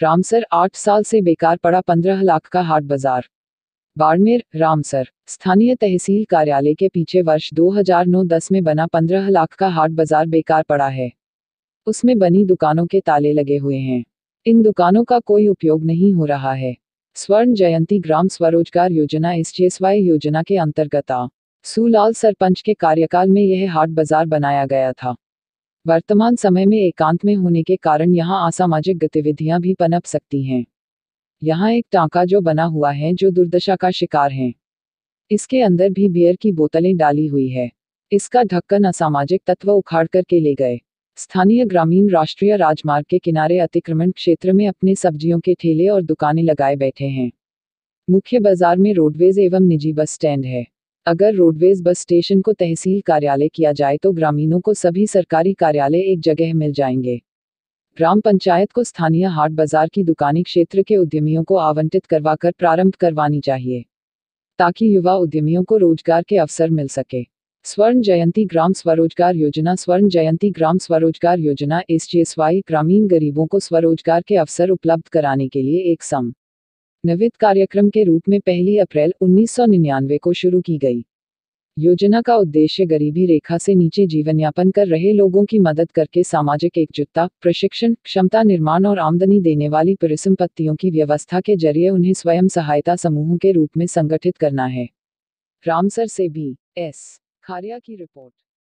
Ramsar 8 साल से बेकार पड़ा 15 लाख का हाट बाजार। बाड़मेर, रामसर स्थानीय तहसील कार्यालय के पीछे वर्ष 2009-10 में बना 15 लाख का हाट बाजार बेकार पड़ा है। उसमें बनी दुकानों के ताले लगे हुए हैं। इन दुकानों का कोई उपयोग नहीं हो रहा है। स्वर्ण जयंती ग्राम स्वरोजगार योजना SJSY योजना के अंतर्गत सूलाल सरपंच के कार्यकाल में यह हाट बाजार बनाया गया था। वर्तमान समय में एकांत में होने के कारण यहाँ असामाजिक गतिविधियां भी पनप सकती हैं। यहाँ एक टांका जो बना हुआ है जो दुर्दशा का शिकार है। इसके अंदर भी बियर की बोतलें डाली हुई है। इसका ढक्कन असामाजिक तत्व उखाड़ करके ले गए। स्थानीय ग्रामीण राष्ट्रीय राजमार्ग के किनारे अतिक्रमण क्षेत्र में अपने सब्जियों के ठेले और दुकानें लगाए बैठे हैं। मुख्य बाजार में रोडवेज एवं निजी बस स्टैंड है। अगर रोडवेज बस स्टेशन को तहसील कार्यालय किया जाए तो ग्रामीणों को सभी सरकारी कार्यालय एक जगह मिल जाएंगे। ग्राम पंचायत को स्थानीय हाट बाजार की दुकानी क्षेत्र के उद्यमियों को आवंटित करवाकर प्रारंभ करवानी चाहिए, ताकि युवा उद्यमियों को रोजगार के अवसर मिल सके। स्वर्ण जयंती ग्राम स्वरोजगार योजना स्वर्ण जयंती ग्राम स्वरोजगार योजना SJSY ग्रामीण गरीबों को स्वरोजगार के अवसर उपलब्ध कराने के लिए एक समन्वित कार्यक्रम के रूप में 1 अप्रैल 1999 को शुरू की गई। योजना का उद्देश्य गरीबी रेखा से नीचे जीवनयापन कर रहे लोगों की मदद करके सामाजिक एकजुटता, प्रशिक्षण, क्षमता निर्माण और आमदनी देने वाली परिसंपत्तियों की व्यवस्था के जरिए उन्हें स्वयं सहायता समूहों के रूप में संगठित करना है। रामसर से BS खारिया की रिपोर्ट।